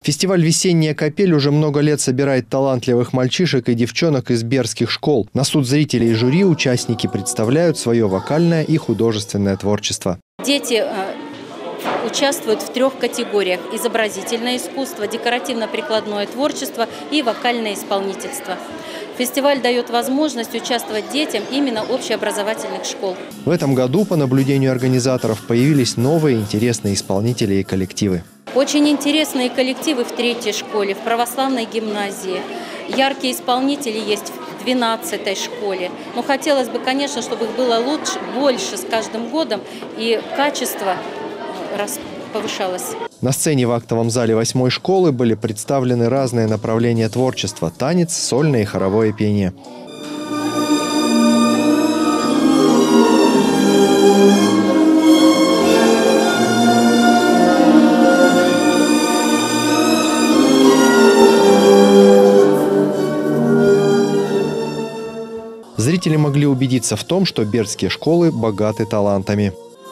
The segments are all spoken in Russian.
Фестиваль «Весенняя капель» уже много лет собирает талантливых мальчишек и девчонок из бердских школ. На суд зрителей и жюри участники представляют свое вокальное и художественное творчество. Дети участвуют в 3 категориях: изобразительное искусство, декоративно-прикладное творчество и вокальное исполнительство. Фестиваль дает возможность участвовать детям именно общеобразовательных школ. В этом году, по наблюдению организаторов, появились новые интересные исполнители и коллективы. Очень интересные коллективы в 3-й школе, в православной гимназии. Яркие исполнители есть в 12-й школе. Но хотелось бы, конечно, чтобы их было лучше, больше с каждым годом, и качество повышалось. На сцене в актовом зале 8-й школы были представлены разные направления творчества – танец, сольное и хоровое пение. Зрители могли убедиться в том, что бердские школы богаты талантами.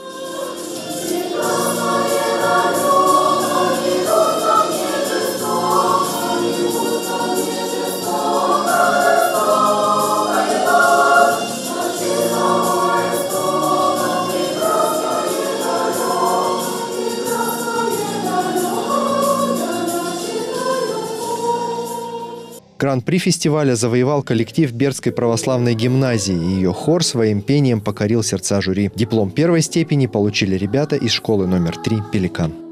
Гран-при фестиваля завоевал коллектив Бердской православной гимназии, и ее хор своим пением покорил сердца жюри. Диплом 1-й степени получили ребята из школы номер 3 «Пеликан».